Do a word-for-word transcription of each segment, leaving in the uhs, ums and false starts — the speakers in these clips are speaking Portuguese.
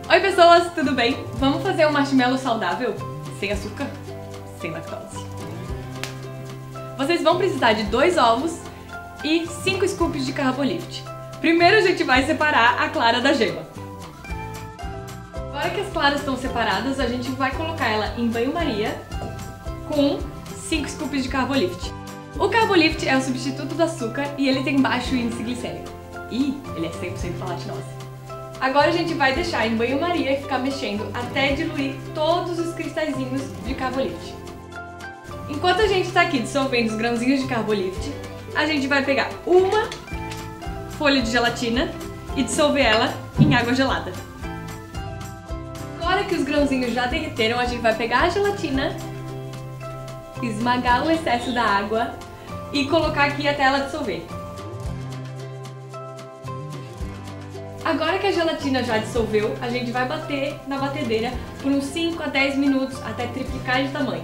Oi pessoas, tudo bem? Vamos fazer um marshmallow saudável? Sem açúcar, sem lactose. Vocês vão precisar de dois ovos e cinco scoops de Carbolift. Primeiro a gente vai separar a clara da gema. Agora que as claras estão separadas, a gente vai colocar ela em banho-maria com cinco scoops de Carbolift. O Carbolift é o substituto do açúcar e ele tem baixo índice glicêmico. E ele é cem por cento falatinose. Agora a gente vai deixar em banho-maria e ficar mexendo até diluir todos os cristalzinhos de Carbolift. Enquanto a gente está aqui dissolvendo os grãozinhos de Carbolift, a gente vai pegar uma folha de gelatina e dissolver ela em água gelada. Agora que os grãozinhos já derreteram, a gente vai pegar a gelatina, esmagar o excesso da água e colocar aqui até ela dissolver. Agora que a gelatina já dissolveu, a gente vai bater na batedeira por uns cinco a dez minutos até triplicar de tamanho.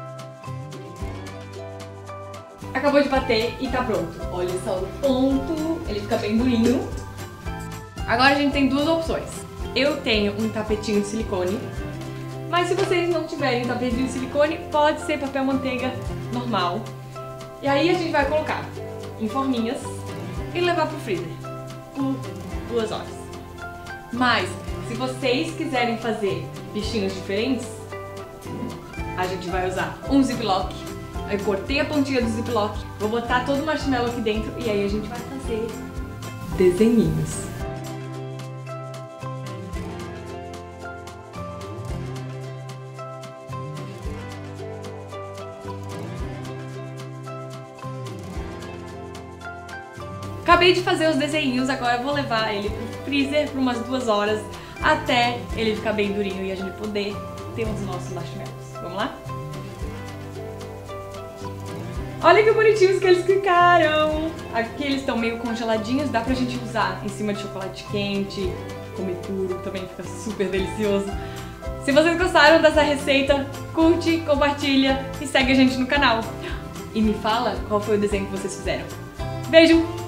Acabou de bater e tá pronto. Olha só o ponto, ele fica bem durinho. Agora a gente tem duas opções. Eu tenho um tapetinho de silicone, mas se vocês não tiverem um tapetinho de silicone, pode ser papel manteiga normal. E aí a gente vai colocar em forminhas e levar pro freezer por duas horas. Mas, se vocês quiserem fazer bichinhos diferentes, a gente vai usar um ziplock. Eu cortei a pontinha do ziplock, vou botar todo o marshmallow aqui dentro e aí a gente vai fazer desenhinhos. Acabei de fazer os desenhinhos, agora eu vou levar ele pro freezer por umas duas horas até ele ficar bem durinho e a gente poder ter os nossos marshmallows. Vamos lá? Olha que bonitinhos que eles ficaram! Aqui eles estão meio congeladinhos, dá pra gente usar em cima de chocolate quente, comer puro, também fica super delicioso. Se vocês gostaram dessa receita, curte, compartilha e segue a gente no canal. E me fala qual foi o desenho que vocês fizeram. Beijo!